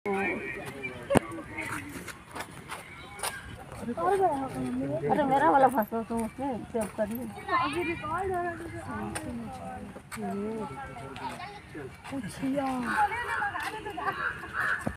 अरे मेरा वाला फंसा तो उसमें सेव कर ली। अभी रिकॉर्ड हो रहा है।